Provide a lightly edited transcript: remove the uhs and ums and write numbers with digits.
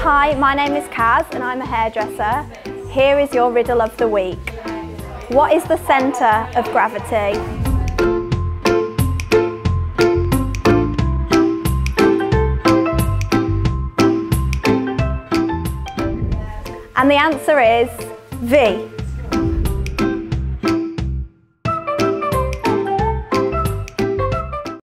Hi, my name is Caz and I'm a hairdresser. Here is your riddle of the week. What is the centre of gravity? And the answer is V.